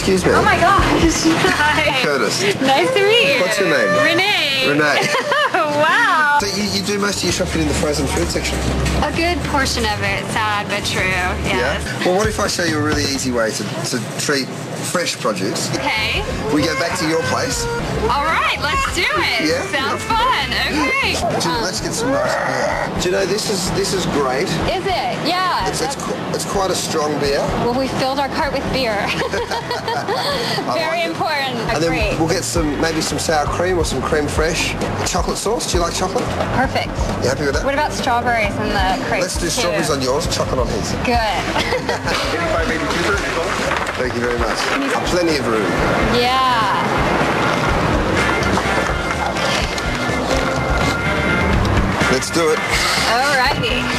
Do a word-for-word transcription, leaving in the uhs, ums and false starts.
excuse me. Oh my gosh. Hi. Curtis. Nice to meet you. What's your name? Renee. Renee. Wow. So you, you do most of your shopping in the frozen food section? A good portion of it, sad but true. Yes. Yeah. Well, what if I show you a really easy way to, to treat fresh produce? Okay. We go back to your place. All right, let's do it. Yeah. Sounds fun. Okay. Do, Um, let's get some nice beer. Do you know this is this is great? Is it? Yeah. It's it's, qu- it's quite a strong beer. Well, we filled our cart with beer. Very like it. important. And then Great. we'll get some maybe some sour cream or some creme fraiche. Chocolate sauce. Do you like chocolate? Perfect. You happy with that? What about strawberries in the crate? Let's do too? strawberries on yours, chocolate on his. Good. eighty-five, eighty-two. Thank you very much. Plenty of room. Yeah. Let's do it. Alrighty.